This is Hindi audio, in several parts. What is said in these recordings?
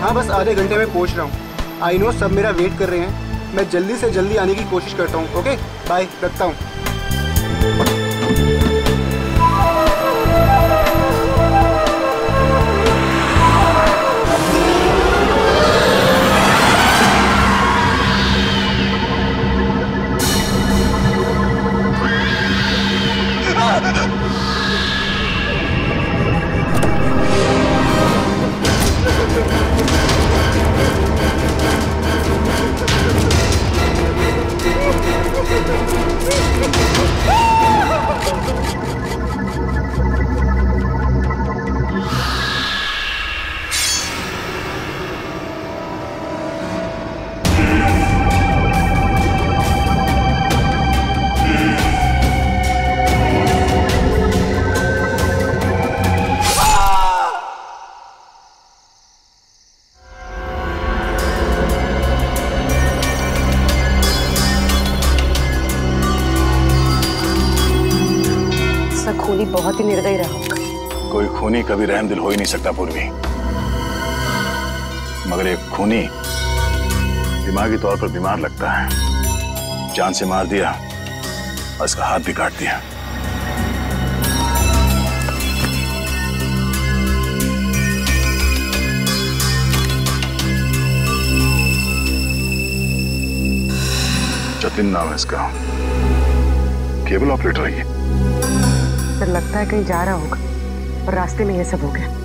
हाँ बस आधे घंटे में पहुंच रहा हूँ। आई नो सब मेरा वेट कर रहे हैं, मैं जल्दी से जल्दी आने की कोशिश करता हूँ। ओके बाय, रखता हूँ। बहुत ही निर्दयी रहा। कोई खूनी कभी रहमदिल हो ही नहीं सकता पूर्वी, मगर एक खूनी दिमागी तौर पर बीमार लगता है। जान से मार दिया और इसका हाथ भी काट दिया। जतिन नाम है इसका, केबल ऑपरेटर है। सर लगता है कहीं जा रहा होगा और रास्ते में ये सब हो गया।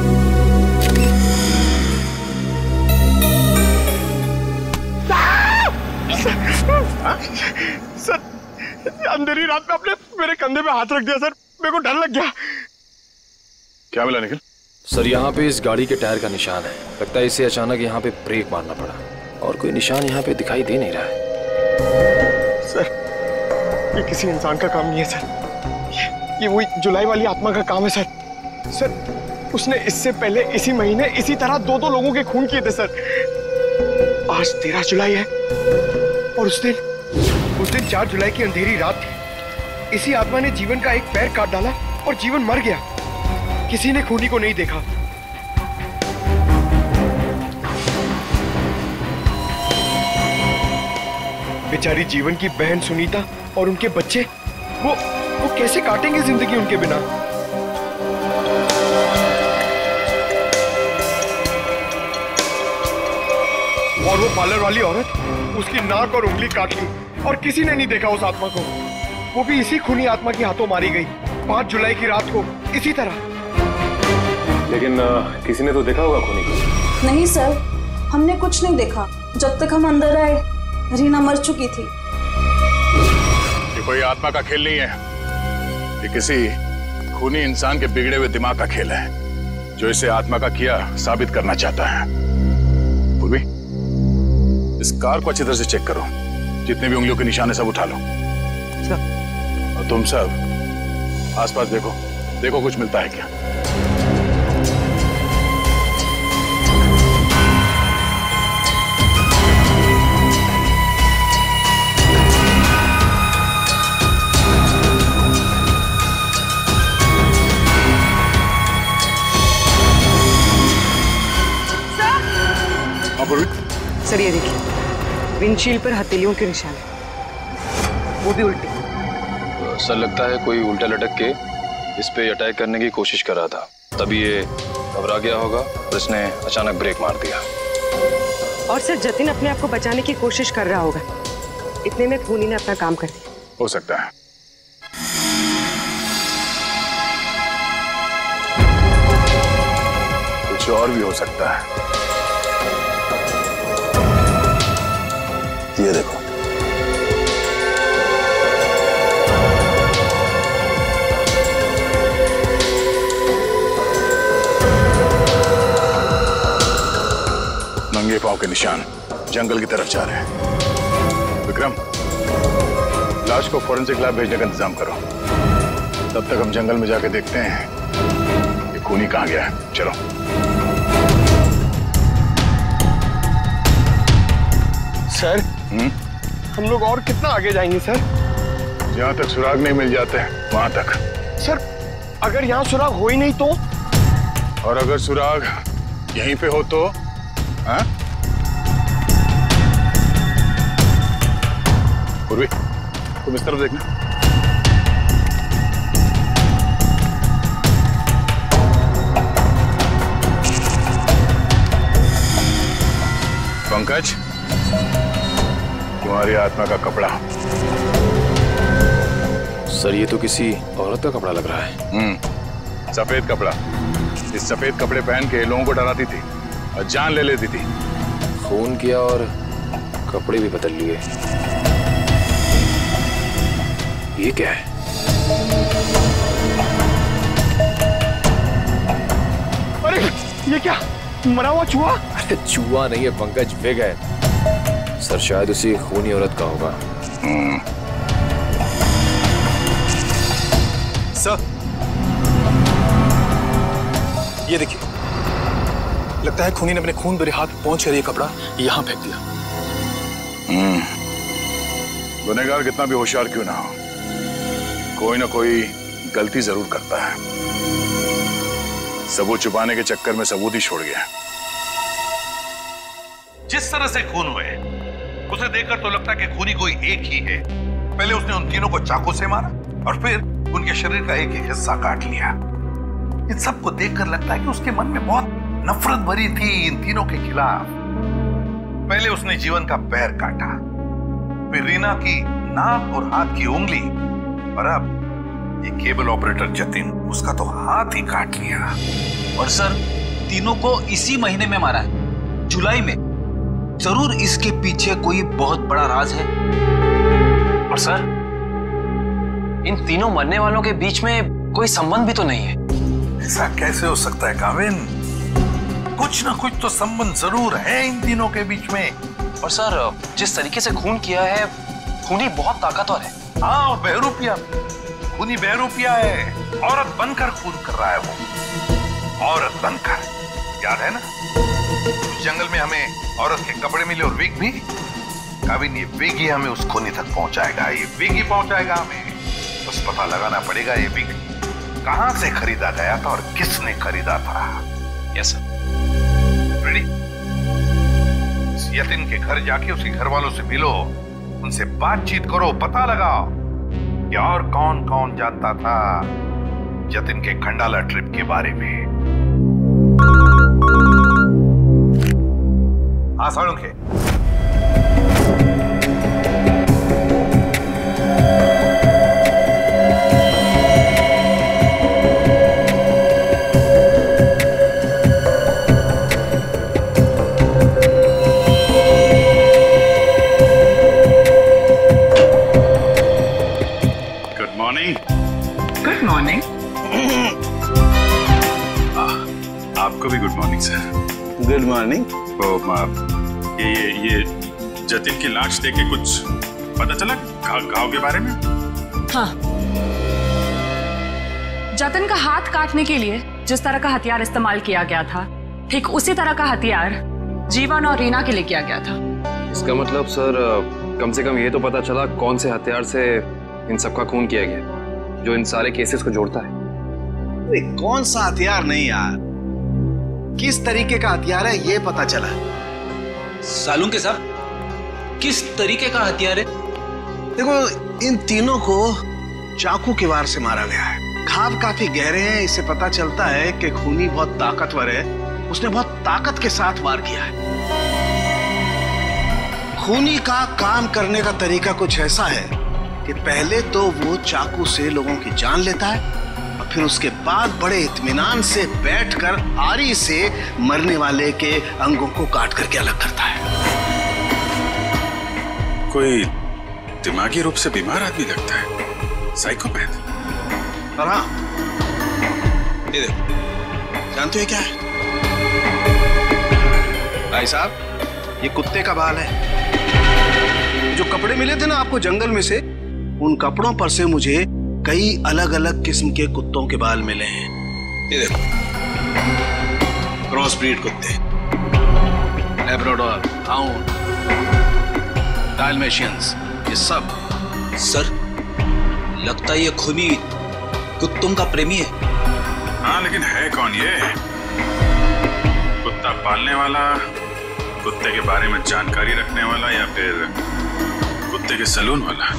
सर अंधेरी रात में आपने मेरे कंधे पे हाथ रख दिया सर, मेरे को डर लग गया। क्या मिला निखिल? सर यहाँ पे इस गाड़ी के टायर का निशान है, लगता है इसे अचानक यहाँ पे ब्रेक मारना पड़ा और कोई निशान यहाँ पे दिखाई दे नहीं रहा है। सर ये किसी इंसान का काम नहीं है सर, ये वही जुलाई वाली आत्मा का काम है सर। सर उसने इससे पहले इसी महीने इसी तरह दो लोगों के खून किए थे सर। आज 13 जुलाई है और उस दिन 4 जुलाई की अंधेरी रात थी। इसी आत्मा ने जीवन का एक पैर काट डाला और जीवन मर गया। किसी ने खूनी को नहीं देखा। बेचारी जीवन की बहन सुनीता और उनके बच्चे वो कैसे काटेंगे जिंदगी उनके बिना। और वो पार्लर वाली औरत, उसकी नाक और उंगली काट ली और किसी ने नहीं देखा उस आत्मा को। वो भी इसी खूनी आत्मा के हाथों मारी गई 5 जुलाई की रात को इसी तरह। लेकिन किसी ने तो देखा होगा खूनी को। नहीं सर, हमने कुछ नहीं देखा। जब तक हम अंदर आए रीना मर चुकी थी। ये कोई आत्मा का खेल नहीं है, ये किसी खूनी इंसान के बिगड़े हुए दिमाग का खेल है जो इसे आत्मा का किया साबित करना चाहता है। पूर्वी इस कार को अच्छी तरह से चेक करो, जितने भी उंगलियों के निशान है सब उठा लो। और तुम सब आसपास देखो कुछ मिलता है क्या। सर ये देखिए, विंडशील्ड पर हथेलियों के निशान है, वो भी उल्टी। सर लगता है कोई उल्टा लटक के इस पे अटैक करने की कोशिश कर रहा था, तभी ये घबरा गया होगा और इसने अचानक ब्रेक मार दिया। और सर जतिन अपने आप को बचाने की कोशिश कर रहा होगा, इतने में खूनी ने अपना काम कर दिया। हो सकता है। कुछ और भी हो सकता है। ये देखो, नंगे पांव के निशान जंगल की तरफ जा रहे हैं। विक्रम, लाश को फोरेंसिक लैब भेजने का इंतजाम करो। तब तक हम जंगल में जाके देखते हैं ये खूनी कहाँ गया है। चलो। सर हम लोग और कितना आगे जाएंगे सर? जहाँ तक सुराग नहीं मिल जाते वहां तक। सर अगर यहाँ सुराग हो ही नहीं तो? और अगर सुराग यहीं पे हो तो हाँ? पूर्वी, तुम इस तरफ देखना। पंकज, तुम्हारी आत्मा का कपड़ा। सर ये तो किसी औरत का कपड़ा लग रहा है। सफेद कपड़ा। इस सफेद कपड़े पहन के लोगों को डराती थी और जान ले लेती थी। फोन किया और कपड़े भी बदल लिए। ये क्या है? अरे ये क्या, मरा हुआ चूहा? अरे चूहा नहीं है पंकज, विग है सर। शायद उसी खूनी औरत का होगा। सर ये देखिए, लगता है खूनी ने अपने खून भरे हाथ पहुंच कर ये कपड़ा यहां फेंक दिया। गुनहगार कितना भी होशियार क्यों ना हो, कोई ना कोई गलती जरूर करता है। सबूत छुपाने के चक्कर में सबूत ही छोड़ गया। जिस तरह से खून हुए उसे देखकर तो लगता है कि खूनी कोई एक ही है। पहले उसने उन तीनों को चाकू से मारा और फिर उनके शरीर का एक एक हिस्सा काट लिया। इन सबको देखकर लगता है कि उसके मन में बहुत नफरत भरी थी इन तीनों के खिलाफ। पहले उसने जीवन का पैर काटा, फिर रीना की नाक और हाथ की उंगली, और अब ये केबल ऑपरेटर जतिन, उसका तो हाथ ही काट लिया। और सर तीनों को इसी महीने में मारा है, जुलाई में। जरूर इसके पीछे कोई बहुत बड़ा राज है। और सर इन तीनों मरने वालों के बीच में कोई संबंध भी तो नहीं है। ऐसा कैसे हो सकता है काविन? कुछ ना कुछ तो संबंध जरूर है इन तीनों के बीच में। और सर जिस तरीके से खून किया है, खूनी बहुत ताकतवर है। हाँ, और बहरूपिया, खूनी बहरूपिया है। औरत बनकर खून कर रहा है वो, औरत बनकर। याद है ना उस जंगल में हमें औरत के कपड़े मिले और विग भी? काविन ये विग ही हमें उस खूनी तक पहुंचाएगा, ये विग ही पहुंचाएगा हमें। बस पता लगाना पड़ेगा ये विग कहां से खरीदा गया था और किसने खरीदा था। Yes sir. फ्रेडी, इस यतिन के घर जाके उसके घर वालों से मिलो, उनसे बातचीत करो, पता लगाओ कि और कौन कौन जानता था जतिन के खंडाला ट्रिप के बारे में। हाँ सालुंखे, गुड मॉर्निंग। आपको भी good morning sir. Good morning. तो ये जतिन की लाश देख के कुछ पता चला घाव के बारे में? हाँ, जतिन का हाथ काटने के लिए जिस तरह का हथियार इस्तेमाल किया गया था, ठीक उसी तरह का हथियार जीवन और रीना के लिए किया गया था। इसका मतलब सर कम से कम ये तो पता चला कौन से हथियार से इन सबका खून किया गया, जो इन सारे केसेस को जोड़ता है। कौन सा हथियार नहीं यार, किस तरीके का हथियार है ये पता चला। सालुंखे साहब, किस तरीके का हथियार है? देखो, इन तीनों को चाकू के वार से मारा गया है। घाव काफी गहरे हैं, इससे पता चलता है कि खूनी बहुत ताकतवर है, उसने बहुत ताकत के साथ वार किया है। खूनी का काम करने का तरीका कुछ ऐसा है कि पहले तो वो चाकू से लोगों की जान लेता है और फिर उसके बाद बड़े इत्मीनान से बैठकर आरी से मरने वाले के अंगों को काट करके अलग करता है। कोई दिमागी रूप से बीमार आदमी लगता है, साइकोपैथ। और हाँ, ये देखो, जानते हो क्या है भाई साहब? ये कुत्ते का बाल है। जो कपड़े मिले थे ना आपको जंगल में से, उन कपड़ों पर से मुझे कई अलग अलग किस्म के कुत्तों के बाल मिले हैं। ये देखो, क्रॉस ब्रीड कुत्ते, लैब्राडोर, हाउंड, डाल्मेशियंस, ये सब। सर लगता है ये खूनी कुत्तों का प्रेमी है। हाँ, लेकिन है कौन ये? कुत्ता पालने वाला कुत्ते के बारे में जानकारी रखने वाला या फिर कुत्ते के सैलून वाला?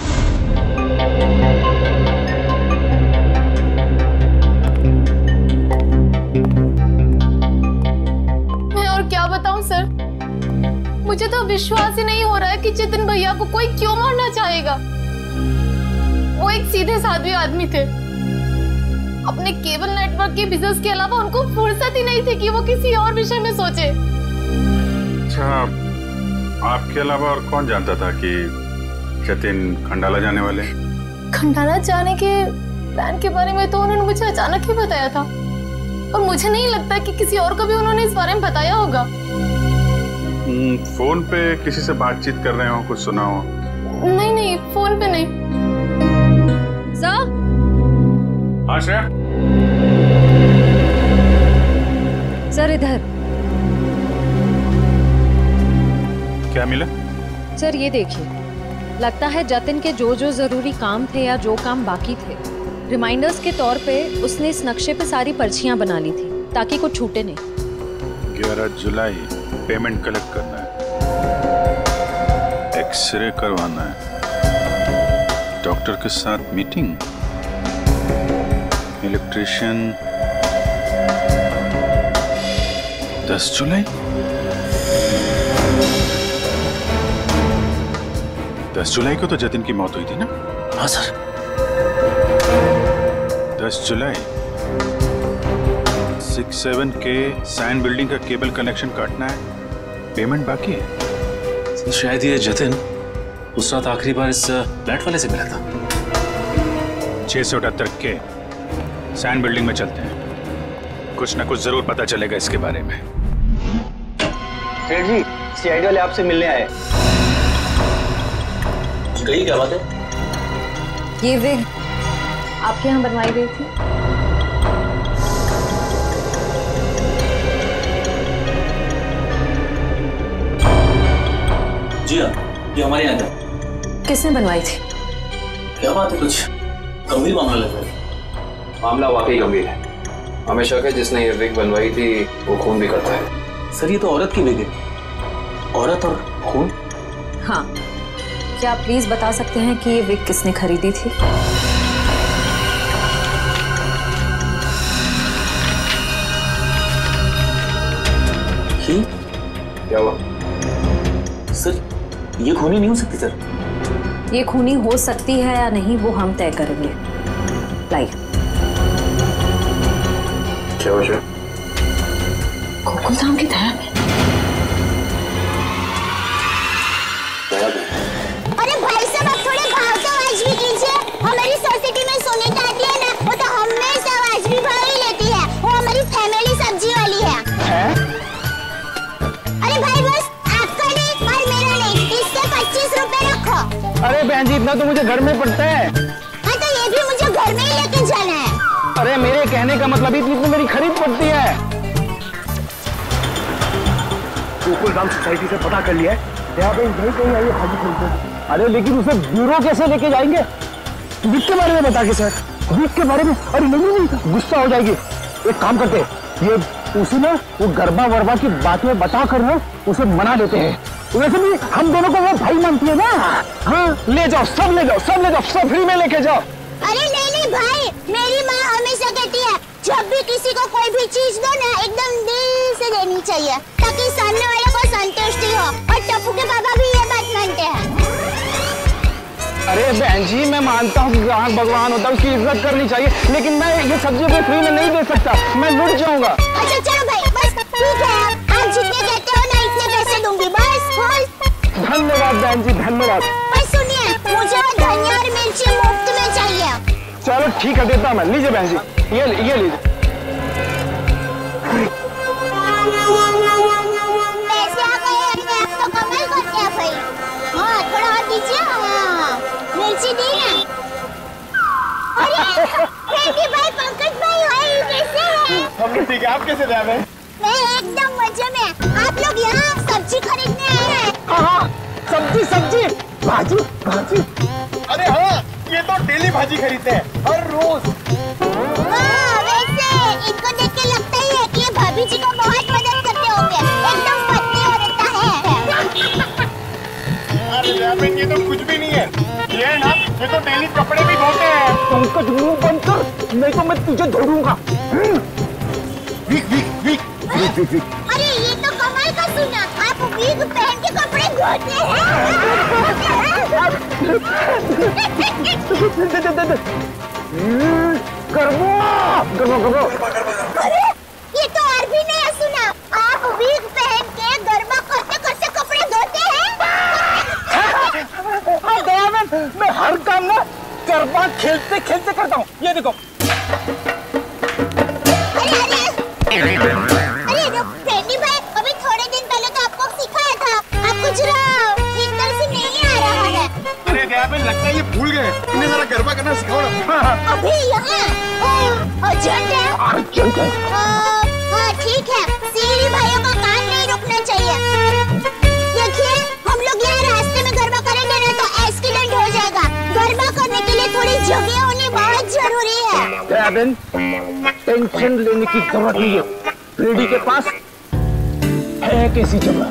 मैं और क्या बताऊं सर, मुझे तो विश्वास ही नहीं हो रहा है कि जतिन भैया को कोई क्यों मारना चाहेगा। वो एक सीधे साधे आदमी थे। अपने केबल नेटवर्क के बिजनेस के अलावा उनको फुर्सत ही नहीं थी कि वो किसी और विषय में सोचे। अच्छा, आपके अलावा और कौन जानता था कि जतिन खंडाला जाने वाले? खंडाला जाने के प्लान के बारे में तो उन्होंने मुझे अचानक ही बताया था, और मुझे नहीं लगता कि किसी और को भी उन्होंने इस बारे में बताया होगा। फोन पे किसी से बातचीत कर रहे हो, कुछ सुना हो? नहीं नहीं, फोन पे नहीं। हाँ श्रेया। सर इधर। क्या मिला? सर ये देखिए, लगता है जतिन के जो जो जरूरी काम थे या जो काम बाकी थे, रिमाइंडर्स के तौर पे उसने इस नक्शे पे सारी पर्चियां बना ली थी ताकि कुछ छूटे नहीं। 11 जुलाई पेमेंट कलेक्ट करना है, एक्सरे करवाना है, डॉक्टर के साथ मीटिंग, इलेक्ट्रिशियन 10 जुलाई। 10 जुलाई को तो जतिन की मौत हुई थी ना? हाँ सर। 10 जुलाई 67 के साइन बिल्डिंग का केबल कनेक्शन काटना है, पेमेंट बाकी है। शायद ये जतिन उस रात आखिरी बार इस फ्लैट वाले से मिला था। 678 के साइन बिल्डिंग में चलते हैं, कुछ ना कुछ जरूर पता चलेगा इसके बारे में। सेठ जी, CID वाले आपसे मिलने आए। कही क्या बात है? ये विग आपके यहाँ बनवाई गई थी? जी हाँ, ये हमारे यहाँ था। किसने बनवाई थी? क्या बात है, कुछ गंभीर मामला लग रहा है। मामला वाकई गंभीर है। हमें शक है जिसने ये विग बनवाई थी वो खून भी करता है। सर ये तो औरत की विग है। औरत और खून? हाँ, क्या आप प्लीज बता सकते हैं कि ये विग किसने खरीदी थी? क्या हुआ? सर ये खूनी नहीं हो सकती सर। ये खूनी हो सकती है या नहीं वो हम तय करेंगे। लाइए। क्या वजह? गोकुलधाम की दया में। अरे भाई साहब, आप थोड़े भाव तो आज भी कीजिए। हमारी सोसाइटी में सुनीता आती है ना, वो तो हमेशा आज भी भाव ही लेती है। वो हमारी फैमिली सब्जी वाली है। अरे भाई बस आपका नहीं और मेरा नहीं, इससे 25 रुपए रखो। अरे बहन जी, इतना तो मुझे घर में पड़ता है। हाँ तो ये भी मुझे घर में ही लेके जाना है। अरे मेरे कहने का मतलब इतनी तो मेरी खरीद पड़ती है। गोकुलधाम सोसाइटी से पता कर लिया है, यहाँ पे नहीं कहीं आई है भाजी खरीदने। अरे लेकिन उसे ब्यूरो कैसे लेके जाएंगे? विक के बारे में बता के सर। विक के बारे में? अरे नहीं, गुस्सा हो जाएगी। एक काम करते हैं, ये उसे ना वो गरबा वरबा की बातें बता कर ना उसे मना देते हैं। वैसे भी हम दोनों को वो भाई मानती है ना। हाँ ले जाओ, सब ले जाओ, सब ले जाओ, सब फ्री में लेके जाओ। अरे नहीं भाई, मेरी माँ हमेशा कहती है जब भी किसी को कोई भी चीज दो ना एकदम दिल से देनी चाहिए ताकि सामने वाले को संतुष्टि हो। और टप्पू के पापा भी ये बात मानते हैं। अरे बहन जी, मैं मानता हूँ कि ग्राहक भगवान होता है, उसकी इज्जत करनी चाहिए, लेकिन मैं ये सब्जी भी फ्री में नहीं दे सकता, मैं लुट जाऊंगा। अच्छा चलो भाई, बस ठीक है, आप जितने कहते हो ना इतने पैसे दूंगी बस। धन्यवाद बहन जी, धन्यवाद। पर सुनिए, मुझे वो धनिया और मिर्ची मुफ्त में चाहिए। चलो ठीक है, देता मैं। लीजिए बहन जी, ये लीजिए। पैसे आ गए, आप तो कमाल करते हैं भाई। हाँ थोड़ा और दीजिए। हाँ मिर्ची दी ना। अरे फ्रेडी भाई, पंकज भाई, भाई कैसे हैं? हम ठीक है, आप कैसे रह रहे हैं? मैं एकदम मजे में। आप लोग यहाँ सब्जी खरीदने आए हैं? हाँ, सब्जी भाजी। अरे हाँ, ये तो डेली भाजी खरीदते हैं हर रोज। वैसे इनको देख के लगता ही है कि ये भाभी जी को बहुत मदद करते होंगे। एकदम पत्नी औरत है। दयाबेन ये तो कुछ भी नहीं है, ये है ना, ये तो डेली कपड़े भी धोते हैं। पंकज मुंह बंद कर, नहीं तो मैं तुझे धरूंगा। Week week week week week week. अरे ये तो कमाल का सुना, आप वीक पहन के कपड़े धोते हैं। अरे ये तो और भी नया सुना, आप वीक पहन के गरबा करते करते कपड़े धोते हैं। मैं हर काम ना गरबा खेलते खेलते करता हूँ, ये देखो। अरे फ्रेंडी भाई, अभी थोड़े दिन पहले तो आपको सिखाया था, आप कुछ ठीक तरह से नहीं आ रहा है। अरे दयाबेन लगता है ये भूल गए, इन्हें जरा गरबा करना सिखाओ ना। अभी यहाँ अर्जेंट है। अर्जेंट है। हाँ ठीक है, सीरी भाइयों का काम नहीं रुकना चाहिए। देखिए हम लोग यहाँ रास्ते में गरबा करेंगे ना तो एक्सीडेंट हो जाएगा। गरबा करने के लिए थोड़ी जगह होनी बहुत जरूरी है। दयाबेन टेंशन लेने की जरूरत नहीं है, फ्रेडी के पास है कैसी जगह।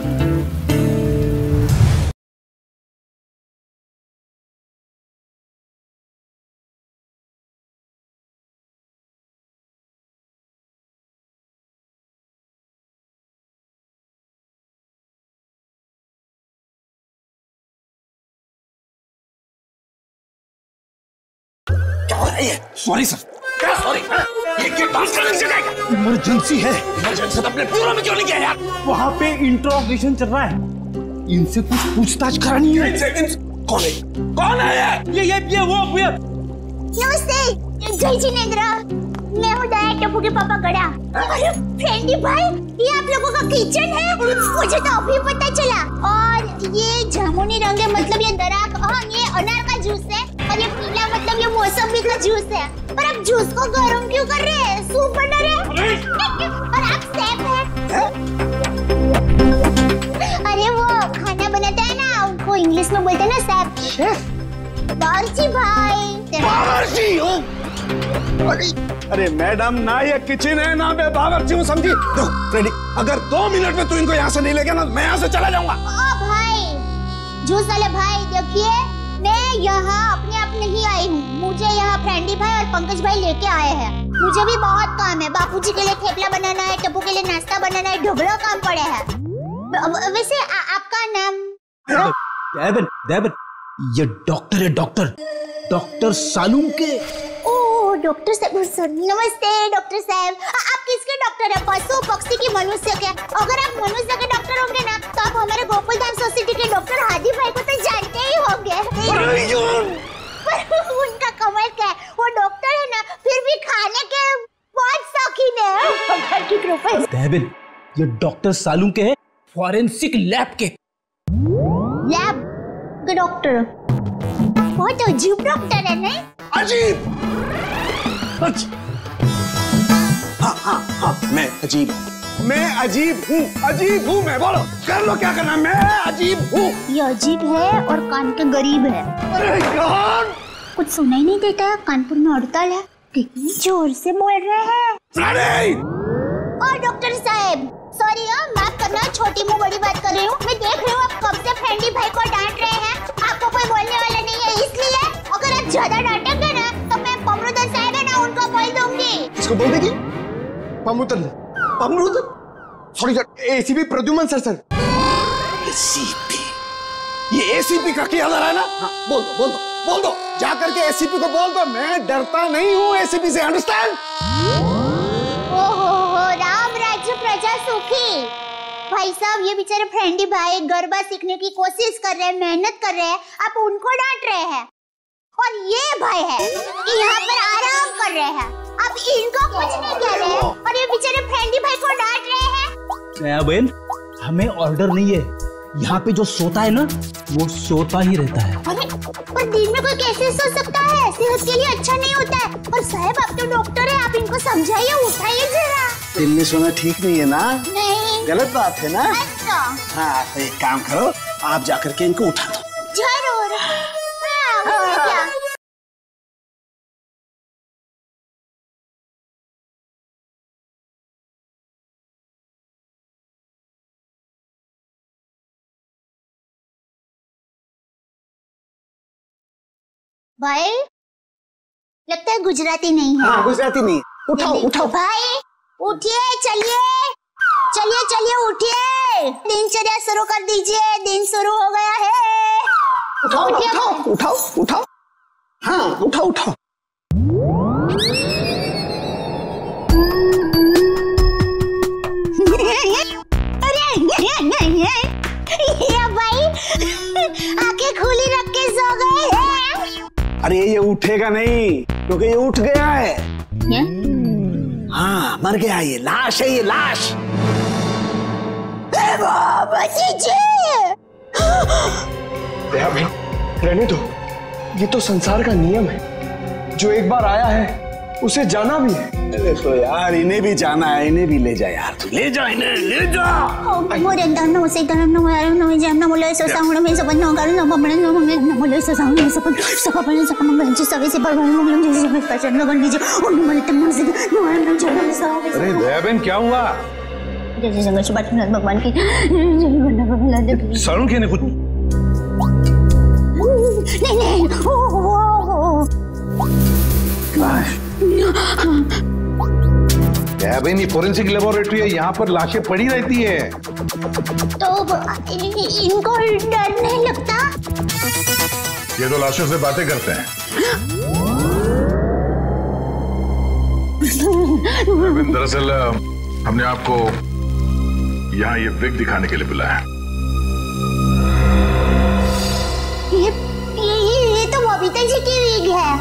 Sorry sir. क्या सॉरी? ये बात करने से जाएगा। इमरजेंसी है। इमरजेंसी तो अपने ब्यूरो में क्यों नहीं गया यार? वहाँ पे इंट्रोगेशन चल रहा है, इनसे कुछ पूछताछ करानी है। कौन है? कौन है ये वो नमस्ते, जय जिनेंद्र, मैं हूँ दया टप्पू के पापा गड़ा। अरे फ्रेंडी भाई, ये आप लोगों का किचन है? मुझे तो अभी पता चला। और ये जामुनी रंग है, मतलब ये दराक, हाँ ये अनार का जूस है। और ये पीला मतलब ये मौसमी का जूस है। पर आप जूस को गरम क्यों कर रहे हैं? सूप बना रहे हैं? और आप सेफ हैं? अरे वो खाना बनाता है ना, उनको इंग्लिश में बोलते हैं ना सेफ। शेफ? बावर्ची भाई। बावर्ची हो? अरे मैडम, ना ये किचन है ना मैं बावर्ची हूँ, समझी? दो फ्रेडी, अगर 2 मिनट में तू इनको यहाँ से नहीं ले गया ना, मैं यहाँ से चला जाऊंगा। ओ भाई, जूस वाले भाई, देखिए मैं यहाँ अपने आप नहीं आई हूँ, मुझे यहाँ फ्रेंडी भाई और पंकज भाई लेके आए हैं। मुझे भी बहुत काम है, बापूजी के लिए थेपला बनाना है, टप्पू के लिए नाश्ता बनाना है, ढोकला काम पड़े हैं। वैसे आपका नाम? दयाबेन, ये डॉक्टर है, डॉक्टर सालुंखे। ओह डॉक्टर साहब, नमस्ते डॉक्टर साहब। आप किसके डॉक्टर हैं? पशु, पक्षी की, मनुष्य के? अगर आप मनुष्य के डॉक्टर होंगे ना तो आप हमारे गोकुलधाम सोसाइटी के डॉक्टर हादी भाई को तो जानते ही होंगे। उनका कमाल क्या है, वो डॉक्टर है ना, फिर भी खाने के बहुत शौकीन है। दयाबेन, ये डॉक्टर सालुंखे है, फॉरेंसिक लैब के डॉक्टर। बहुत अजीब डॉक्टर है नहीं? अजीब? हाँ, मैं अजीब हूँ, मैं बोलो, कर लो क्या करना, मैं अजीब हूँ। ये अजीब है और कान के गरीब है। अरे यार, कुछ सुनाई नहीं देता है, कानपुर में हड़ताल है, कितनी जोर से बोल रहे हैं। और डॉक्टर साहब सॉरी, माफ करना, छोटी मुंह बड़ी बात कर रही हूँ। मैं देख रही हूँ आप कब से फ्रेंडी भाई को डांट रहे हैं, आपको कोई बोलने वाला नहीं है, इसलिए अगर आप ज्यादा डांटेंगे ना तो मैं पमरुदन साहब है ना, उनको बोल दूंगी। इसको बोल देगी? पमरुदन? Sorry sir, ACP Pradyuman sir. ACP? ये एसीपी का क्या है ना? हाँ, बोल दो, जा करके एसीपी को बोल दो, मैं डरता नहीं हूँ एसीपी से, अंडरस्टैंड? ओहो, राम राज्य प्रजा सुखी। भाई साहब, ये बेचारे फ्रेंडी भाई गरबा सीखने की कोशिश कर रहे हैं, मेहनत कर रहे हैं, आप उनको डांट रहे हैं। और ये भाई है कि यहाँ पर आराम कर रहे हैं, आप इनको कुछ नहीं कह रहे हैं और ये बेचारे फ्रेंडी भाई को डांट रहे हैं। बहन, हमें ऑर्डर नहीं है, यहाँ पे जो सोता है ना वो सोता ही रहता है। अरे पर दिन में कोई कैसे सो सकता है, सेहत के लिए अच्छा नहीं होता है। और साहब आप तो डॉक्टर है, आप इनको समझाइए, उठाइए जरा। दिन में सोना ठीक नहीं है ना? नहीं, गलत बात है ना? अच्छा। हाँ तो एक काम करो, आप जाकर के इनको उठा दो। जरूर। हाँ, क्या? भाई लगता है गुजराती नहीं है। हाँ गुजराती नहीं। उठाओ उठाओ भाई, उठिए, चलिए चलिए चलिए उठिए, दिनचर्या शुरू कर दीजिए, दिन शुरू हो गया है। उठाओ उठाओ उठाओ उठाओ, हाँ उठाओ उठाओ। ये भाई आंखें खुली रख के सो गए हैं। अरे ये उठेगा नहीं क्योंकि ये उठ गया है। हाँ मर गया, ये लाश है, ये लाश। दया भाई रहने दो, ये तो संसार का नियम है, जो एक बार आया है उसे जाना भी है। देखो यार, इन्हें भी जाना है, इन्हें भी ले जा यार, तू ले जा इन्हें, ले जा। अरे दया बहन क्या हुआ? भगवान की सालुंखे ने कुछ नहीं दया बहन, ये फोरेंसिक लेबोरेटरी है, यहाँ पर लाशें पड़ी रहती है। तो इनको डर नहीं लगता? ये तो लाशों से बातें करते हैं। दरअसल हमने आपको यहाँ ये विग दिखाने के लिए बुलाया। ये तो बबीता जी की विग है।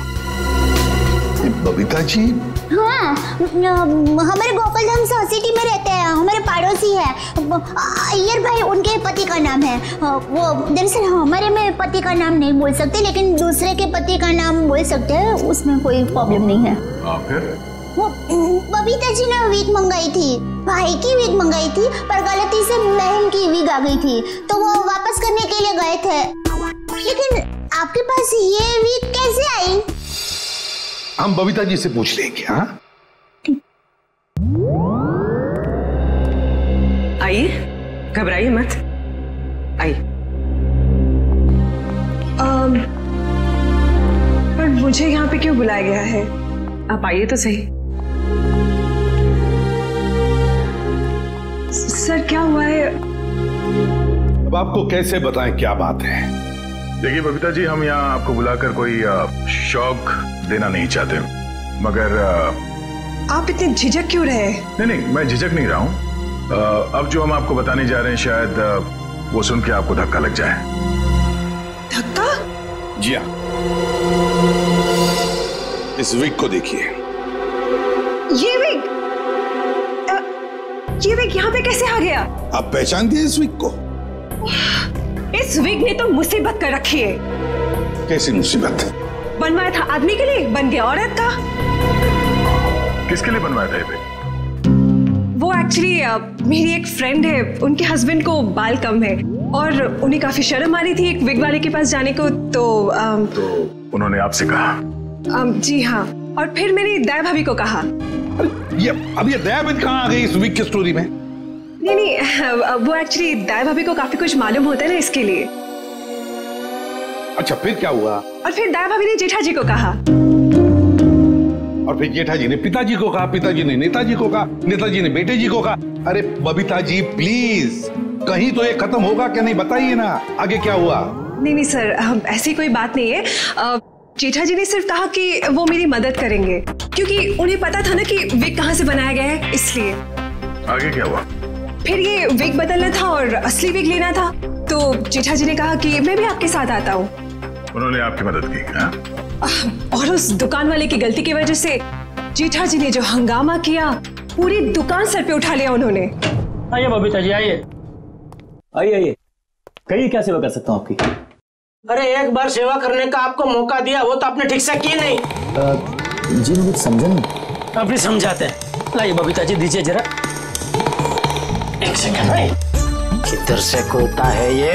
बबीता जी? हाँ, हमारे गोकुलधाम सोसाइटी में रहते हैं, हमारे पड़ोसी है। अय्यर भाई उनके पति का नाम है। वो दरअसल हमारे में पति का नाम नहीं बोल सकते, लेकिन दूसरे के पति का नाम बोल सकते हैं, उसमें कोई प्रॉब्लम नहीं है। फिर वो बबीता जी ने विग मंगाई थी, भाई की विग मंगाई थी, पर गलती से बहन की विग आ गई थी, तो वो वापस करने के लिए गए थे। लेकिन आपके पास ये विग कैसे आई? हम बबीता जी से पूछ लेंगे। हाँ आइए, घबराइए मत, आइए। पर मुझे यहाँ पे क्यों बुलाया गया है? आप आइए तो सही। सर क्या हुआ है? अब आपको कैसे बताएं क्या बात है? देखिए बबीता जी, हम यहाँ आपको बुलाकर कोई शौक देना नहीं चाहते, मगर आप इतने झिझक क्यों रहे? नहीं, मैं झिझक नहीं रहा हूँ। अब जो हम आपको बताने जा रहे हैं, शायद वो सुन के आपको धक्का लग जाए। धक्का? जी हाँ, इस विग को देखिए। ये विग यहाँ पे कैसे आ गया? आप पहचानती हैं इस विग को? इस विग ने तो मुसीबत कर रखी है। कैसी मुसीबत? बनवाया था आदमी के लिए, बन गया औरत का। किसके लिए बनवाया था ये विग? वो एक्चुअली मेरी एक फ्रेंड है, उनके हस्बैंड को बाल कम है और उन्हें काफी शर्म आ रही थी एक विग वाले के पास जाने को, तो उन्होंने आपसे कहा? जी हाँ, और फिर मेरी दया भाभी को कहा। अब ये दया भाभी कहाँ आ गई इस विग की स्टोरी में? नहीं, वो एक्चुअली दया भाभी को काफी कुछ मालूम होता है ना, इसके लिए। अच्छा, फिर क्या हुआ? और फिर दया भाभी ने जेठा जी को कहा, और फिर जेठा जी ने पिताजी को कहा, पिताजी ने नेताजी को कहा, नेताजी ने बेटे जी को कहा। अरे बबीता जी प्लीज, कहीं तो ये खत्म होगा क्या नहीं, बताइए ना आगे क्या हुआ? नहीं सर, ऐसी कोई बात नहीं है। जेठा जी ने सिर्फ कहा कि वो मेरी मदद करेंगे, क्योंकि उन्हें पता था ना कि विग कहाँ से बनाया गया है, इसलिए। आगे क्या हुआ? फिर ये विग बदलना था और असली विग लेना था, तो जेठा जी ने कहा कि मैं भी आपके साथ आता हूँ। उन्होंने आपकी मदद की? हाँ? और उस दुकान वाले की गलती की वजह से जेठा जी ने जो हंगामा किया, पूरी दुकान सर पे उठा लिया उन्होंने। आइए बबीता जी, आइए आइए, कहिए क्या सेवा कर सकता हूँ आपकी? अरे एक बार सेवा करने का आपको मौका दिया, वो तो आपने ठीक से की नहीं। जी मुझे समझा नहीं। अभी समझाते हैं। लाइए बबीता जी, दीजिए जरा। एक सेकंड, किधर से खोता है ये?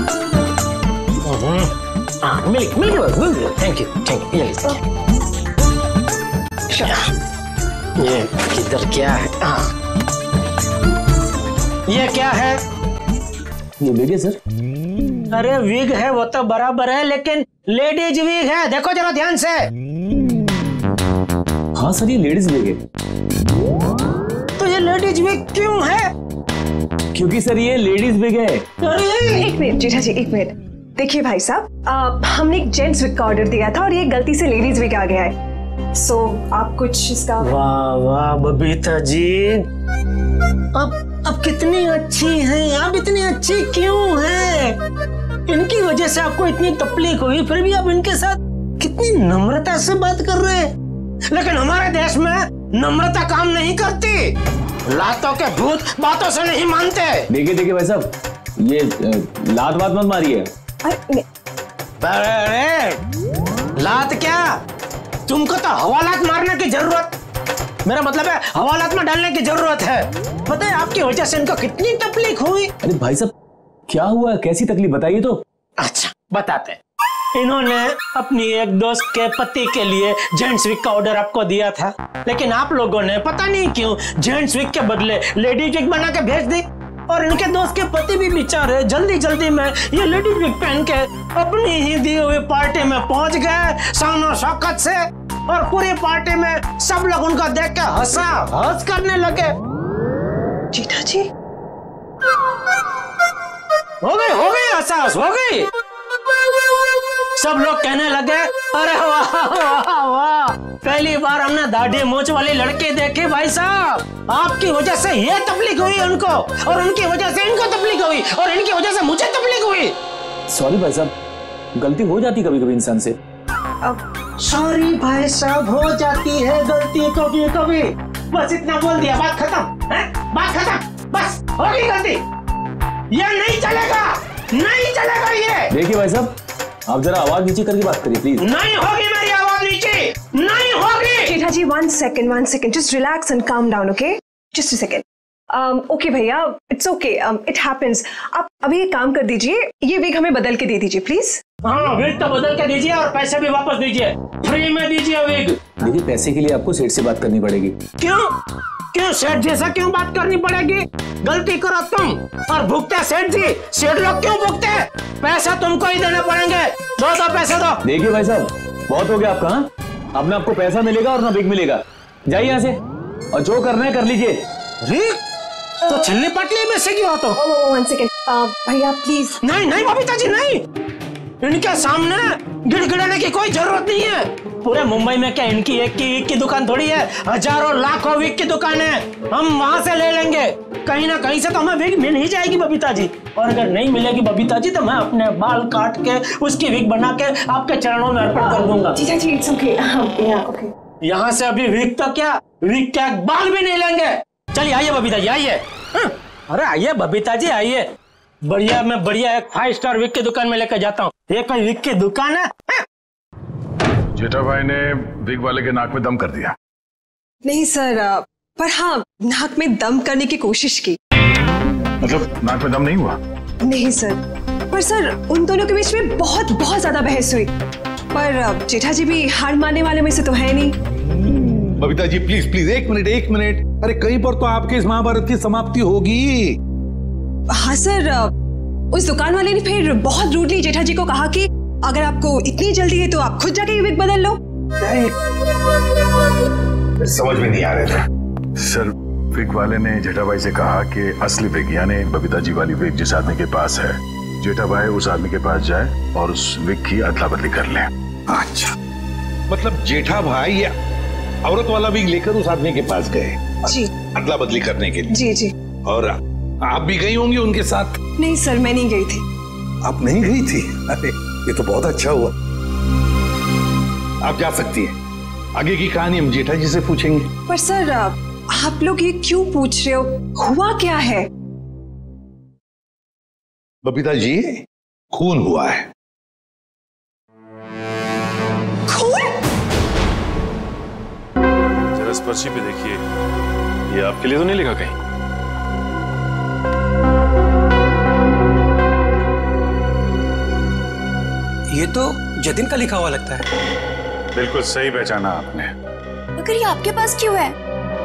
Milk milk, thank you thank you. ये किधर क्या है? ये क्या है? ये विग है सर। अरे विग है वो तो बराबर है, लेकिन लेडीज वीक है, देखो जरा ध्यान से। हाँ सर, ये लेडीज वीक है। तो ये लेडीज वीक क्यों है? क्योंकि सर ये लेडीज वीक है। एक मिनट जेठा जी, एक मिनट। देखिए भाई साहब, हमने एक जेंट्स वीक का ऑर्डर दिया था और ये गलती से लेडीज वीक आ गया है। सो आप कुछ इसका। वाह वाह बबीता जी, अब कितनी अच्छी हैं आप, इतनी अच्छी क्यों हैं? इनकी वजह से आपको इतनी तकलीफ हुई, फिर भी आप इनके साथ कितनी नम्रता से बात कर रहे हैं। लेकिन हमारे देश में नम्रता काम नहीं करती, लातों के भूत बातों से नहीं मानते। देखिए भाई साहब, ये लात बात मत मारिए। अरे लात क्या, तुमको तो हवालात मारने की जरूरत, मेरा मतलब है हवालात में डालने की जरूरत है। पता है आपकी वजह से इनको कितनी तकलीफ हुई। अरे भाई साहब क्या हुआ, कैसी तकलीफ बताइए तो। अच्छा बताते। इन्होंने अपनी एक दोस्त के पति के लिए जेंट्स वीक का ऑर्डर आपको दिया था, लेकिन आप लोगों ने पता नहीं क्यों जेंट्स वीक के बदले लेडीज वीक बना के भेज दी। और इनके दोस्त के पति भी बेचारे जल्दी जल्दी में ये लेडीज वीक पहन के अपनी ही दी हुई पार्टी में पहुंच गए शानो शौकत से, और पूरी पार्टी में सब लोग उनको देख के हंस करने लगे। जेठा जी हो गई एहसास हो गई। सब लोग कहने लगे अरे वाह वाह वाह, पहली बार हमने दाढ़ी मूंछ वाली लड़की देखी भाई साहब। आपकी वजह से ये तकलीफ हुई उनको, और उनकी वजह से इनको तकलीफ हुई, और इनकी वजह से मुझे तकलीफ हुई। सॉरी भाई साहब, गलती हो जाती कभी कभी इंसान से। सॉरी भाई साहब, हो जाती है गलती कभी कभी, बस इतना बोल दिया, बात खत्म है? बात खत्म, बस होगी गलती। ये नहीं चलेगा, नहीं चलेगा ये। देखिए भाई साहब, आप जरा आवाज नीचे करके बात करिए प्लीज। नहीं होगी मेरी आवाज नीचे, नहीं होगी। Jetha ji one second, just relax and calm down, okay? Just a second. Okay भैया, इट्स ओके, इट हैपेंस। आप अभी एक काम कर दीजिए, ये विग हमें बदल के दे दीजिए प्लीज। हाँ विग तो बदल के दीजिए, और पैसे भी वापस दीजिए, फ्री में दीजिए विग। देखिए पैसे के लिए आपको सेठ से बात करनी पड़ेगी। क्यों सेठ जैसा क्यों बात करनी पड़ेगी? गलती करो तुम और भुगते सेठ जी। सेठ लोग क्यों भुगते? पैसा तुमको ही देने पड़ेंगे, दो पैसे दो। देखिए भाई साहब, बहुत हो गया आपका। अब ना आपको पैसा मिलेगा और ना विग मिलेगा, जाइए यहाँ से, और जो करना है कर लीजिए। तो छिलने पटली में से क्यों? तो 1 सेकेंड भैया प्लीज। नहीं बबीता जी नहीं, इनके सामने गिड़गिड़ाने की कोई जरूरत नहीं है। पूरे मुंबई में क्या इनकी एक की विग की दुकान थोड़ी है, हजारों लाखों विग की दुकान है। हम वहां से ले लेंगे, कहीं ना कहीं से तो हमें विग मिल ही जाएगी बबीता जी। और अगर नहीं मिलेगी बबीता जी तो मैं अपने बाल काट के उसकी विग बना के आपके चरणों में अर्पण कर दूंगा। जी इट्स ओके। ओके यहाँ से अभी विग तो क्या, विग क्या बाल भी नहीं लेंगे। चलिए आइए बबीता जी आइए। अरे आइए बबीता जी आइए, बढ़िया मैं बढ़िया एक 5 स्टार विग की दुकान में लेकर जाता हूँ। ये कोई विग की दुकान है? जेठा भाई ने विग वाले के नाक में दम कर दिया। नहीं सर, पर हाँ नाक में दम करने की कोशिश की। मतलब नाक में दम नहीं हुआ? नहीं सर, पर सर उन दोनों के बीच में बहुत ज्यादा बहस हुई, पर जेठा जी भी हार मानने वाले में से तो है नहीं। बबीता जी प्लीज एक मिनट, अरे कहीं पर तो आपके इस महाभारत की समाप्ति होगी। हाँ सर, उस दुकान वाले ने फिर बहुत रूडली जेठा जी को कहा कि अगर आपको इतनी जल्दी है तो आप खुद जाके विग बदल लो। समझ में नहीं आ रहा था सर। विग वाले ने जेठा भाई से कहा कि असली विग यानी बबीता जी वाली विग जिस आदमी के पास है, जेठा भाई उस आदमी के पास जाए और उस विग की अदला बदली कर ले। अच्छा, मतलब जेठा भाई या औरत वाला विग लेकर उस आदमी के पास गए जी, अदला बदली करने के लिए। जी। और आप भी गई होंगी उनके साथ? नहीं सर, मैं नहीं गई थी। आप नहीं गई थी? अरे ये तो बहुत अच्छा हुआ। आप जा सकती हैं, आगे की कहानी हम जेठा जी से पूछेंगे। पर सर आप लोग ये क्यों पूछ रहे हो, हुआ क्या है? बबीता जी खून हुआ है। जरा इस पर्ची पे देखिए, ये आपके लिए तो नहीं लिखा कहीं? ये तो जतिन का लिखा हुआ लगता है। बिल्कुल सही पहचाना आपने। मगर ये आपके पास क्यों है?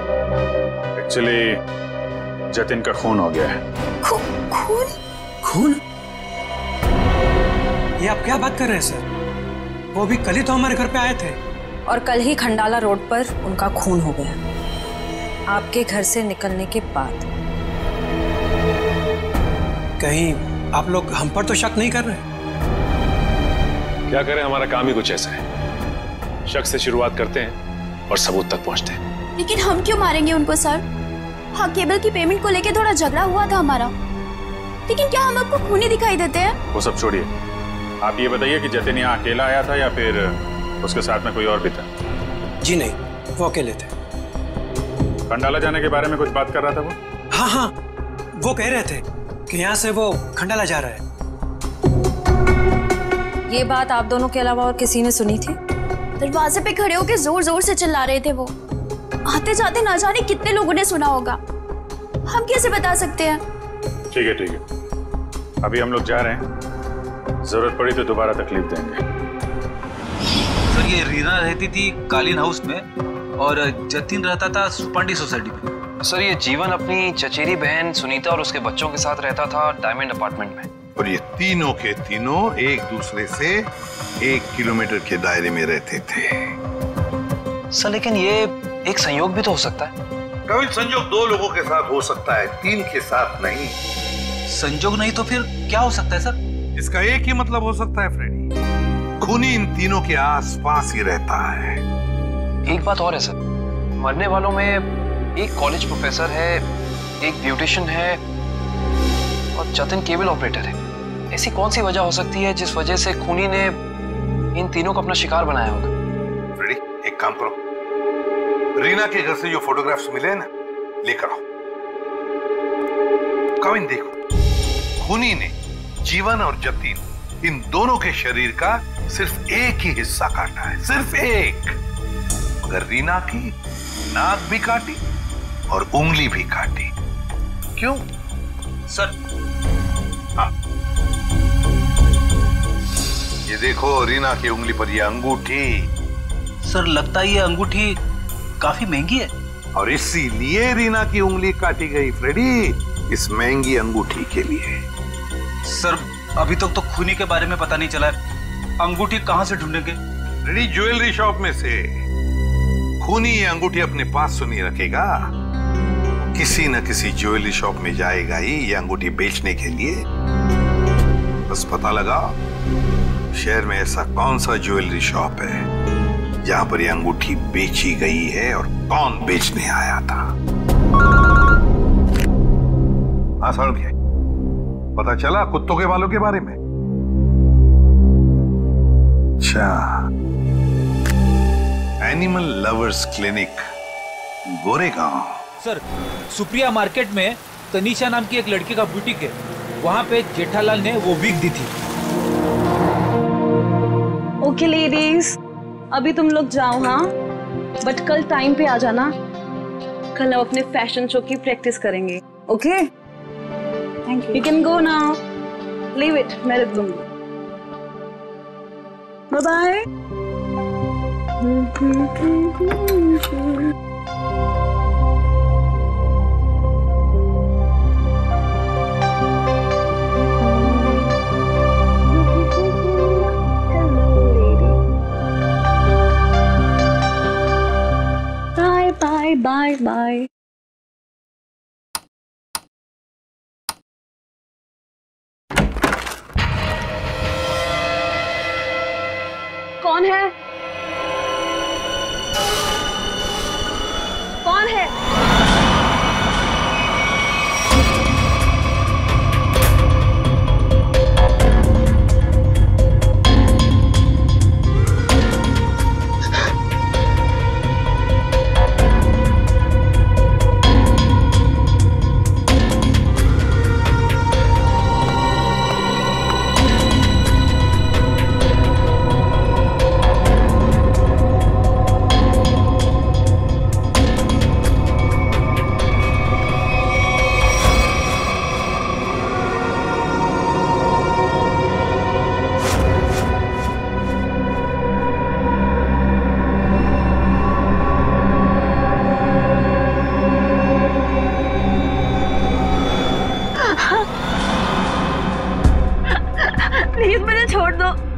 एक्चुअली जतिन का खून हो गया है। खून? ये आप क्या बात कर रहे हैं सर? वो भी कल ही तो हमारे घर पे आए थे। और कल ही खंडाला रोड पर उनका खून हो गया, आपके घर से निकलने के बाद। कहीं आप लोग हम पर तो शक नहीं कर रहे? क्या करें, हमारा काम ही कुछ ऐसा है। शक से शुरुआत करते हैं और सबूत तक पहुंचते हैं। लेकिन हम क्यों मारेंगे उनको सर? हाँ, केबल की पेमेंट को लेके थोड़ा झगड़ा हुआ था हमारा, लेकिन क्या हम आपको खूनी दिखाई देते हैं? वो सब छोड़िए, आप ये बताइए कि जतिन यहाँ अकेला आया था या फिर उसके साथ में कोई और भी था? जी नहीं, वो अकेले थे। खंडाला जाने के बारे में कुछ बात कर रहा था वो? हाँ हाँ, वो कह रहे थे कि यहाँ से वो खंडाला जा रहा है। ये बात आप दोनों के अलावा और किसी ने सुनी थी? दरवाजे पे खड़े होकर जोर जोर से चिल्ला रहे थे वो। आते जाते ना जाने कितने लोगों ने सुना होगा, हम कैसे बता सकते हैं? ठीक है ठीक है, अभी हम लोग जा रहे हैं, जरूरत पड़ी तो दोबारा तकलीफ देंगे। सर, ये रीना रहती थी कालीन हाउस में और जतिन रहता था सुपांडी सोसाइटी में। सर, ये जीवन अपनी चचेरी बहन सुनीता और उसके बच्चों के साथ रहता था डायमंड अपार्टमेंट में। और ये तीनों के तीनों एक दूसरे से 1 किलोमीटर के दायरे में रहते थे। सर, लेकिन ये एक संयोग भी तो हो सकता है। कभी संयोग 2 लोगों के साथ हो सकता है, 3 के साथ नहीं। संयोग नहीं तो फिर क्या हो सकता है सर? इसका एक ही मतलब हो सकता है फ्रेडी, खूनी इन तीनों के आसपास ही रहता है। एक बात और है सर, मरने वालों में एक कॉलेज प्रोफेसर है, एक ब्यूटिशियन है और जतिन केबल ऑपरेटर है। ऐसी कौन सी वजह हो सकती है जिस वजह से खूनी ने इन तीनों को अपना शिकार बनाया होगा? फ्रेडी, एक काम करो, रीना के घर से जो फोटोग्राफ्स मिले ना, लेकर आओ। कविन देखो, खूनी ने जीवन और जतिन इन दोनों के शरीर का सिर्फ एक ही हिस्सा काटा है, सिर्फ एक। मगर रीना की नाक भी काटी और उंगली भी काटी। क्यों सर? हाँ, ये देखो रीना की उंगली पर ये अंगूठी। सर, लगता है ये अंगूठी काफी महंगी है। और इसीलिए रीना की उंगली काटी गई फ्रेडी, इस महंगी अंगूठी के लिए। सर, अभी तक तो खूनी के बारे में पता नहीं चला है, अंगूठी कहां से ढूंढेंगे? फ्रेडी, ज्वेलरी शॉप में से। खूनी ये अंगूठी अपने पास तो नहीं रखेगा, किसी न किसी ज्वेलरी शॉप में जाएगा ही ये अंगूठी बेचने के लिए। बस पता लगा शहर में ऐसा कौन सा ज्वेलरी शॉप है जहां पर ये अंगूठी बेची गई है और कौन बेचने आया था। हाँ सलूंखे, पता चला कुत्तों के बालों के बारे में? अच्छा, animal lovers clinic, Goregaon. Sir, Supriya market में तनीषा नाम की एक लड़की का बुटीक है, वहां पे जेठालाल ने वो विग दी थी। ओके लेडीज, अभी तुम लोग जाओ, हाँ, बट कल टाइम पे आ जाना। कल हम अपने फैशन शो की प्रैक्टिस करेंगे। Okay, thank you. You can go now, leave it, मैं रख दूंगी। Bye bye. Bye bye. कौन है? कौन है?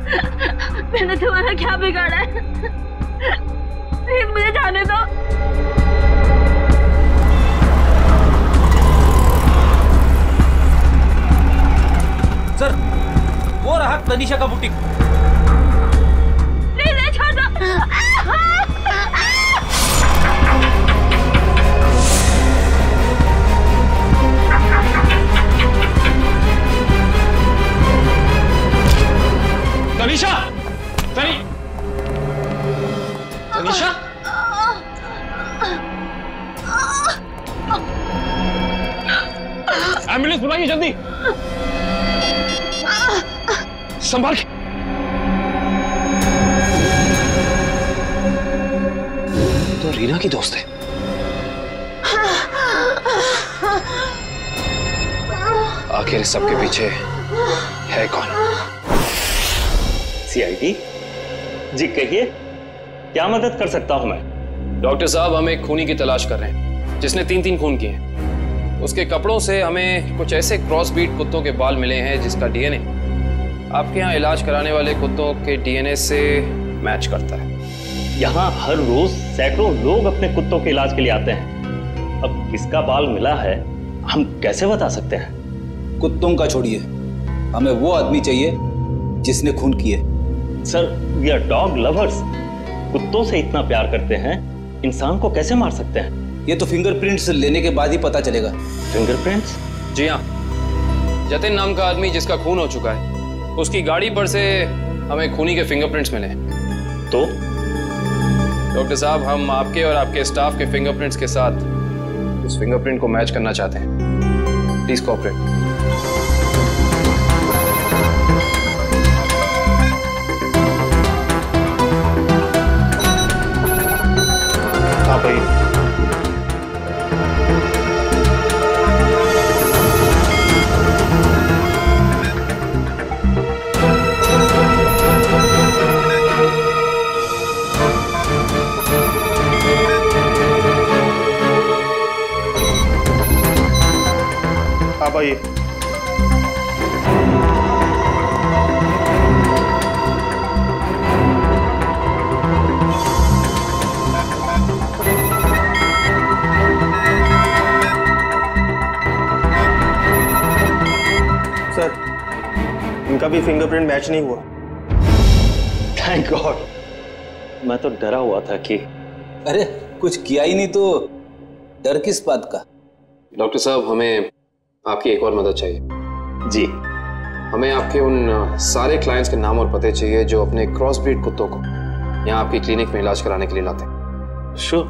मैंने तुम्हारा क्या बिगाड़ा है? प्लीज मुझे जाने दो। सर, वो रहा तनिषा का बुटीक। प्लीज छोड़ दो। तनिषा, तनिषा, एम्बुलेंस बुलाइए जल्दी। संभाल के। तो रीना की दोस्त है। आखिर सबके पीछे है कौन? CID जी, कहिए क्या मदद कर सकता हूं मैं? डॉक्टर साहब, हम एक खूनी की तलाश कर रहे हैं जिसने 3 खून किए हैं। उसके कपड़ों से हमें कुछ ऐसे क्रॉस ब्रीड कुत्तों के बाल मिले हैं जिसका DNA आपके यहाँ इलाज कराने वाले कुत्तों के DNA से मैच करता है। यहाँ हर रोज सैकड़ों लोग अपने कुत्तों के इलाज के लिए आते हैं। अब किसका बाल मिला है हम कैसे बता सकते हैं? कुत्तों का छोड़िए, हमें वो आदमी चाहिए जिसने खून किए। Sir, we are dog lovers. कुत्तों से इतना प्यार करते हैं, इंसान को कैसे मार सकते हैं? ये तो फिंगरप्रिंट्स लेने के बाद ही पता चलेगा। फिंगरप्रिंट्स? जी हाँ, जतिन नाम का आदमी जिसका खून हो चुका है, उसकी गाड़ी पर से हमें खूनी के फिंगरप्रिंट्स मिले। तो डॉक्टर साहब, हम आपके और आपके स्टाफ के फिंगरप्रिंट्स के साथ उस फिंगरप्रिंट को मैच करना चाहते हैं। Please cooperate. हाँ भाई। आप आइए। सर, इनका भी फिंगरप्रिंट मैच नहीं हुआ। Thank God. मैं तो डरा हुआ था कि अरे कुछ किया ही नहीं तो डर किस बात का? डॉक्टर साहब, हमें आपकी एक और मदद चाहिए। जी। हमें आपके उन सारे क्लाइंट्स के नाम और पते चाहिए जो अपने क्रॉस ब्रीड कुत्तों को यहाँ आपकी क्लिनिक में इलाज कराने के लिए लाते हैं। श्योर।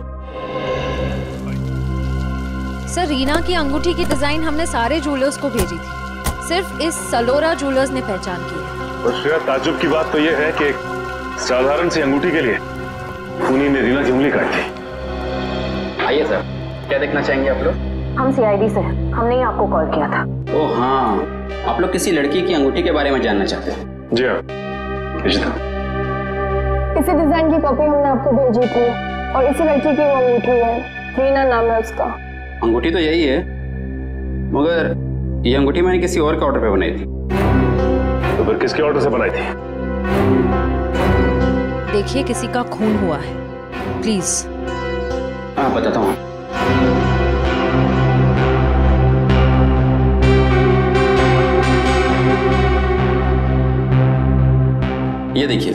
सर, रीना की अंगूठी की डिजाइन हमने सारे ज्वेलर्स को भेजी थी, सिर्फ इस सलोरा ज्वेलर्स ने पहचान की है। और श्रेया, ताज्जुब की बात तो यह है कि एक साधारण सी अंगूठी के लिए खूनी ने रीना की उंगली काट दी। आइए सर, क्या देखना चाहेंगे आप लोग? हम CID से, हमने ही आपको कॉल किया था। ओह हाँ, आप लोग किसी लड़की की अंगूठी के बारे में जानना चाहते हैं? जी हाँ, इसी डिजाइन की कॉपी हमने आपको भेजी थी और इसी लड़की की वो अंगूठी है, रीना नाम है उसका। अंगूठी तो यही है, मगर ये अंगूठी मैंने किसी और के ऑर्डर पे बनाई थी। तो फिर किसके ऑर्डर से बनाई थी? देखिए, किसी का खून हुआ है, प्लीज। हाँ, बताता हूँ। ये देखिए।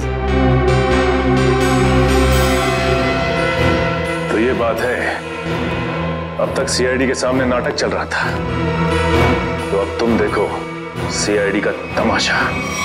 तो ये बात है, अब तक CID के सामने नाटक चल रहा था, तो अब तुम देखो CID का तमाशा।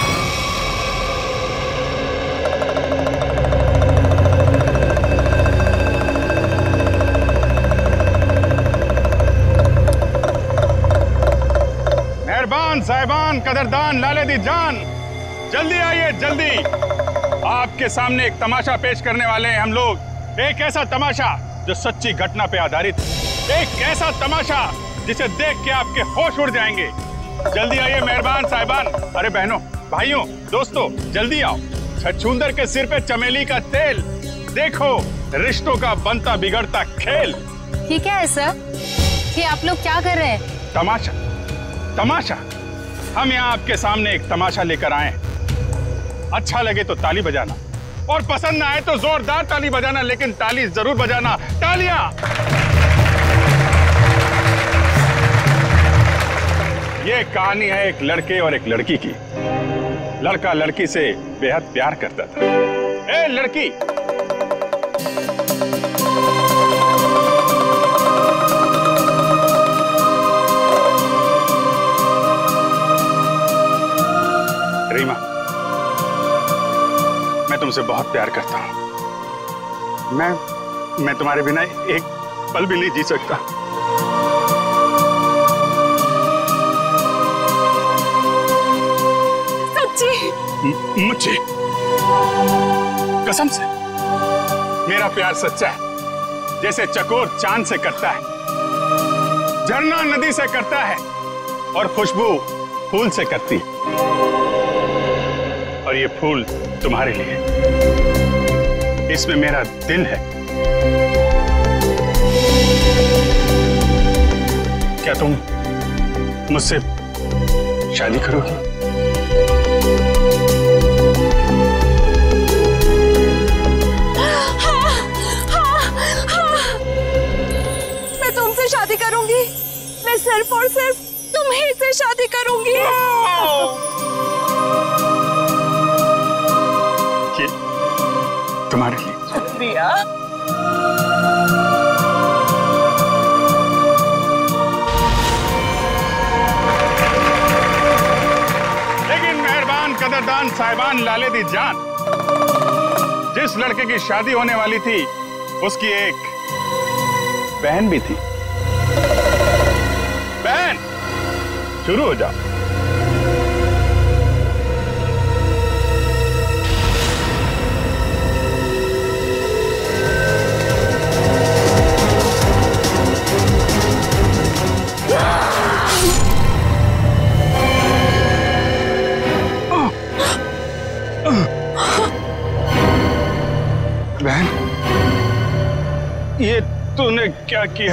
मेहरबान साहिबान, कदरदान, लाले दी जान, जल्दी आइए जल्दी। आपके सामने एक तमाशा पेश करने वाले हैं हम लोग। एक ऐसा तमाशा जो सच्ची घटना पे आधारित है, एक ऐसा तमाशा जिसे देख के आपके होश उड़ जाएंगे। जल्दी आइए मेहरबान साहिबान। अरे बहनों, भाइयों, दोस्तों, जल्दी आओ। छछूंदर के सिर पे चमेली का तेल, देखो रिश्तों का बनता बिगड़ता खेल। ये क्या है सर? ये आप लोग क्या कर रहे हैं? तमाशा, तमाशा। हम यहाँ आपके सामने एक तमाशा लेकर आए हैं। अच्छा लगे तो ताली बजाना और पसंद ना आए तो जोरदार ताली बजाना, लेकिन ताली जरूर बजाना। तालियां। ये कहानी है एक लड़के और एक लड़की की। लड़का लड़की से बेहद प्यार करता था। ए लड़की, रीमा, मैं तुमसे बहुत प्यार करता हूं। मैं तुम्हारे बिना एक पल भी नहीं जी सकता। सच्ची? मुझे कसम से मेरा प्यार सच्चा है, जैसे चकोर चांद से करता है, झरना नदी से करता है और खुशबू फूल से करती है। और ये फूल तुम्हारे लिए, इसमें मेरा दिल है। क्या तुम मुझसे शादी करोगी? मैं तुमसे शादी करूंगी। मैं सिर्फ और सिर्फ तुम्हीं से शादी करूंगी। तुम्हारे लिए। शुक्रिया। लेकिन मेहरबान कदरदान साहिबान लाले दी जान, जिस लड़के की शादी होने वाली थी उसकी एक बहन भी थी। बहन, शुरू हो जाओ। बहन, ये तूने क्या किया?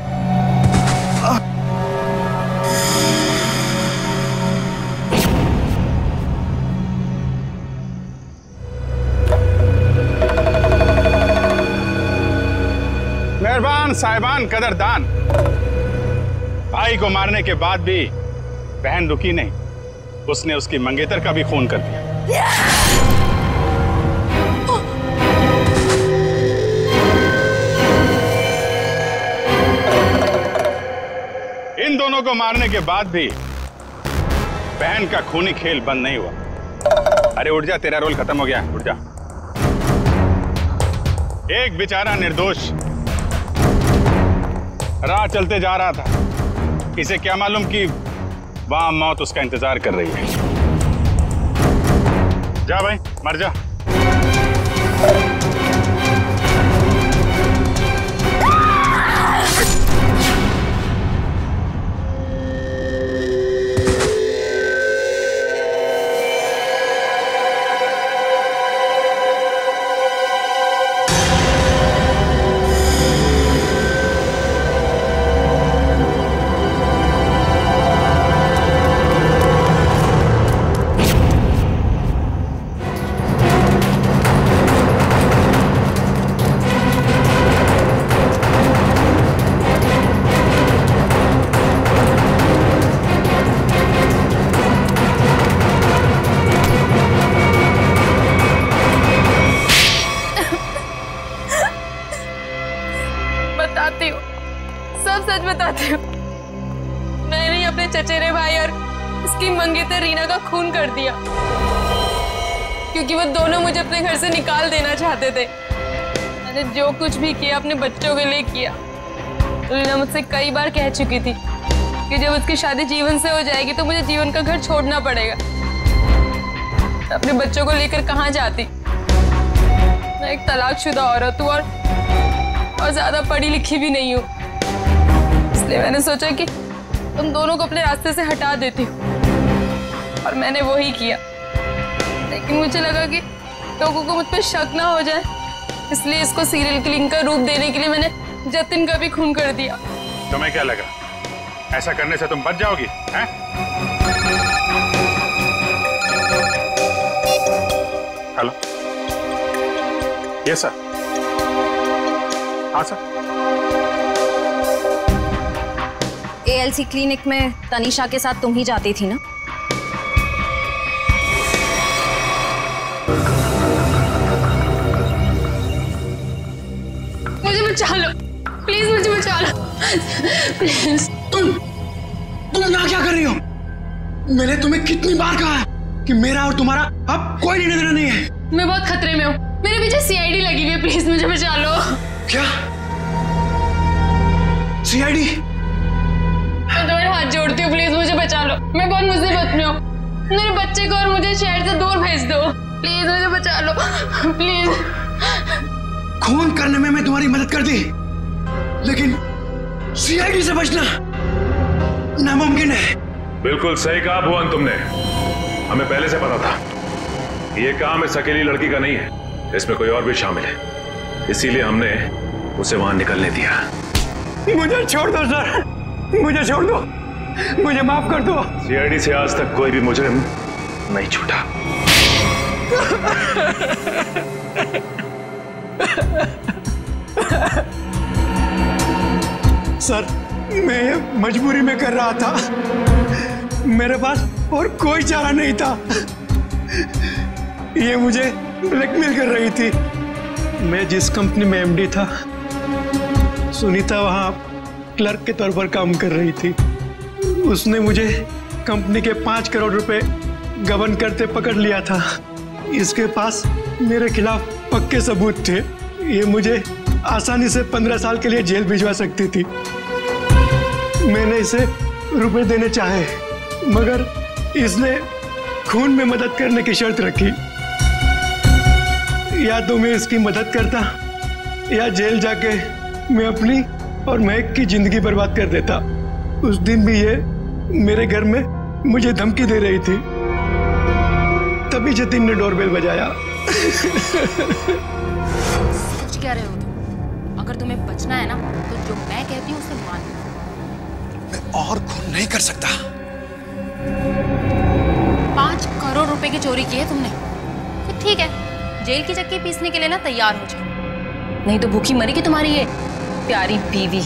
मेहरबान साहिबान कदरदान, भाई को मारने के बाद भी बहन रुकी नहीं, उसने उसकी मंगेतर का भी खून कर दिया। इन दोनों को मारने के बाद भी बहन का खूनी खेल बंद नहीं हुआ। अरे उठ जा, तेरा रोल खत्म हो गया, उठ जा। एक बेचारा निर्दोष राह चलते जा रहा था, इसे क्या मालूम कि वहां मौत उसका इंतजार कर रही है। जा भाई, मर जा। मैंने अपने चचेरे भाई और उसकी मंगेतर रीना का खून कर दिया, क्योंकि वो दोनों मुझे अपने घर से निकाल देना चाहते थे। मैंने जो कुछ भी किया अपने बच्चों के लिए किया। रीना मुझसे कई बार कह चुकी थी कि जब उसकी शादी जीवन से हो जाएगी तो मुझे जीवन का घर छोड़ना पड़ेगा। अपने बच्चों को लेकर कहाँ जाती? मैं एक तलाकशुदा औरत हूँ और ज्यादा पढ़ी लिखी भी नहीं हूँ, इसलिए मैंने सोचा कि तुम दोनों को अपने रास्ते से हटा देती हूँ, और मैंने वो ही किया। लेकिन मुझे लगा कि लोगों को मुझ पर शक ना हो जाए, इसलिए इसको सीरियल किलिंग का रूप देने के लिए मैंने जतिन का भी खून कर दिया। तुम्हें क्या लगा ऐसा करने से तुम बच जाओगी, हैं? Yes sir. हाँ सर। ALC क्लिनिक में तनीषा के साथ तुम ही जाती थी ना? मुझे बचा लो प्लीज, मुझे बचा लो प्लीज। तुम यहाँ क्या कर रही हो? मैंने तुम्हें कितनी बार कहा है कि मेरा और तुम्हारा अब कोई लेना देना नहीं है। मैं बहुत खतरे में हूँ, मेरे पीछे CID लगी हुई है, प्लीज मुझे बचा लो। क्या CID? मैं तुम्हारे हाथ जोड़ती हूँ, प्लीज मुझे बचा लो। मैं बहुत मुसीबत में हूँ, मेरे बच्चे को और मुझे शहर से दूर भेज दो, प्लीज मुझे बचा लो प्लीज। खून करने में मैं तुम्हारी मदद कर दी, लेकिन CID से बचना नामुमकिन है। बिल्कुल सही कहा भुवन तुमने। हमें पहले से पता था ये काम इस अकेली लड़की का नहीं है, इसमें कोई और भी शामिल है, इसीलिए हमने उसे वहां निकलने दिया। मुझे छोड़ दो सर, मुझे छोड़ दो, मुझे माफ कर दो। CID से आज तक कोई भी मुजरिम नहीं छूटा। सर मैं ये मजबूरी में कर रहा था, मेरे पास और कोई चारा नहीं था। ये मुझे ब्लैकमेल कर रही थी। मैं जिस कंपनी में MD था, सुनीता वहाँ क्लर्क के तौर पर काम कर रही थी। उसने मुझे कंपनी के 5 करोड़ रुपए गबन करते पकड़ लिया था। इसके पास मेरे खिलाफ पक्के सबूत थे। ये मुझे आसानी से 15 साल के लिए जेल भिजवा सकती थी। मैंने इसे रुपए देने चाहे, मगर इसने खून में मदद करने की शर्त रखी। या तो मैं इसकी मदद करता या जेल जाके मैं अपनी और महक की जिंदगी बर्बाद कर देता। उस दिन भी ये मेरे घर में मुझे धमकी दे रही थी, तभी जतिन ने डोरबेल बजाया। सोच क्या रहे हो तुम? अगर तुम्हें बचना है ना तो जो मैं कहती हूँ उसे मान लो। मैं और खून नहीं कर सकता। 5 करोड़ रुपए की चोरी की है तुमने, तो ठीक है, जेल की चक्की पीसने के लिए ना तैयार हो जाओ, नहीं तो भूखी मरेगी तुम्हारी ये प्यारी बीवी।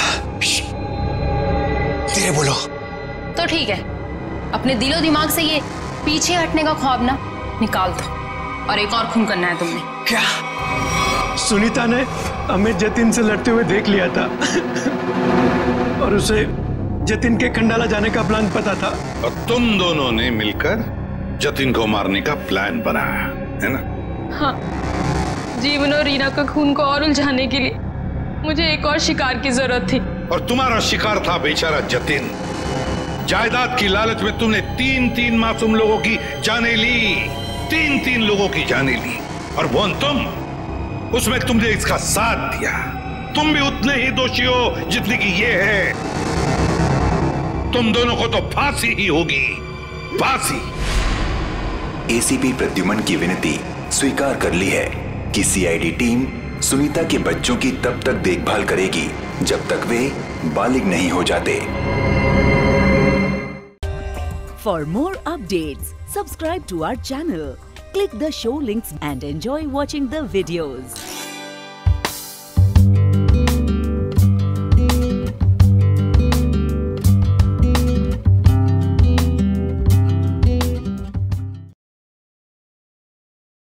धीरे बोलो। तो ठीक है, अपने दिलो दिमाग से ये पीछे हटने का ख्वाब ना निकाल दो, और एक और खून करना है तुमने। क्या? सुनीता ने हमें जतिन से लड़ते हुए देख लिया था और उसे जतिन के खंडाला जाने का प्लान पता था, और तुम दोनों ने मिलकर जतिन को मारने का प्लान बनाया है ना? हाँ, जीवन और रीना का खून को और उलझाने के लिए मुझे एक और शिकार की जरूरत थी, और तुम्हारा शिकार था बेचारा जतिन। जायदाद की लालच में तुमने 3-3 मासूम लोगों की जानें ली, 3-3 लोगों की जानें ली, और वो तुम, उसमें तुमने इसका साथ दिया। तुम भी उतने ही दोषी हो जितने की ये है। तुम दोनों को तो फांसी ही होगी, फांसी। ACP प्रद्युमन की विनती स्वीकार कर ली है कि CID टीम सुनीता के बच्चों की तब तक देखभाल करेगी जब तक वे बालिग नहीं हो जाते। For more updates, subscribe to our channel, click the show links and enjoy watching the videos.